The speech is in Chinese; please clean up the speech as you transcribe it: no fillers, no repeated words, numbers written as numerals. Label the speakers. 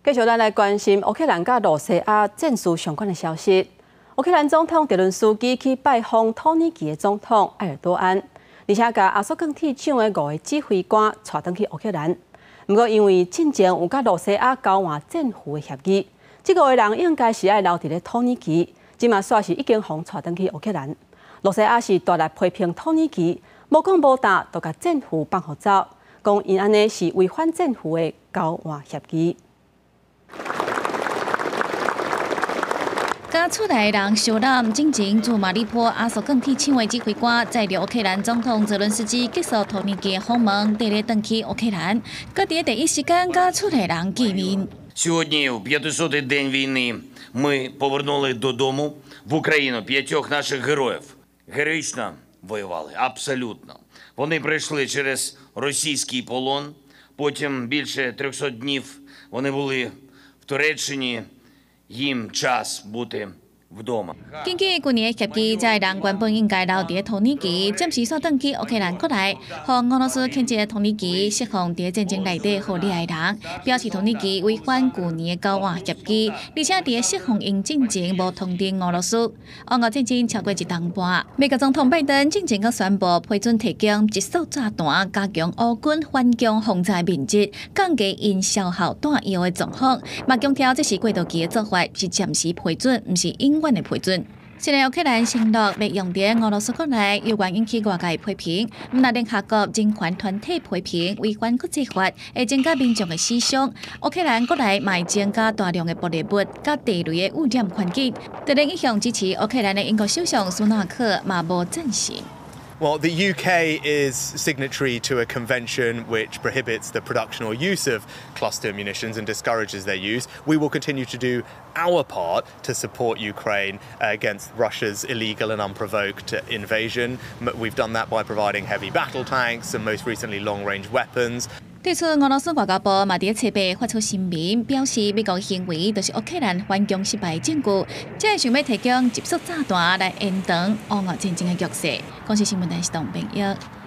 Speaker 1: 继续咱来关心乌克兰甲罗西亚战事相关的消息。乌克兰总统泽伦斯基去拜访土耳其的总统埃尔多安，而且甲阿索更体抢的5个指挥官带回去乌克兰。不过因为进前有甲罗西亚交换战俘的协议，这5个人应该是爱留伫咧土耳其，即嘛煞是已经互带回去乌克兰。罗西亚是大力批评土耳其，无讲无答，就甲战俘放互走，讲因安尼是违反战俘的交换协议。
Speaker 2: 甲出来的人小览进前驻马里坡阿索更体抢的指挥官，载着乌克兰总统泽伦斯基结束土耳其的访问，第日登去乌克兰，佮伫第一时間甲出嚟人見面。
Speaker 3: Сьогодні, у 500-й день війни, ми повернули додому в Україну 5 наших героїв. Героїчно воювали, абсолютно. Вони пройшли через російський полон, потім більше 300 днів вони були в Туреччині, їм час бути вдома.
Speaker 2: 根據去年的協議，這人原本應該留伫土耳其，暫時煞轉去烏克蘭國內，和俄羅斯譴責土耳其釋放喺戰爭內底互利的人，表示土耳其違反去年的交換協議，而且喺釋放因進前無通知俄羅斯。俄戰爭超過1年半，美國總統拜登進前閣宣布批准提供一束炸彈，加強烏軍反攻防災面積，降低因消耗彈藥的狀況。嘛強調這是過渡期的做法，是暫時批准，唔是永遠的批准。 雖然烏克蘭承諾要用在俄羅斯國內，有關引起外界批評，唔但聯合國人權團體批評違反國際法，會增加民眾的思想。烏克蘭國內嘛會增加大量的玻璃物、甲地雷的污染環境，對影響支持烏克蘭的英國首相蘇納克嘛無贊成。
Speaker 4: Well, the UK is signatory to a convention which prohibits the production or use of cluster munitions and discourages their use. We will continue to do our part to support Ukraine against Russia's illegal and unprovoked invasion. We've done that by providing heavy battle tanks and most recently long-range weapons.
Speaker 2: 对此，俄羅斯外交部嘛伫7月發出聲明，表示美國的行為就是烏克蘭反攻失敗證據，即係想要提供集束炸彈來延長俄戰爭的局勢。公視新聞台是董炳玉。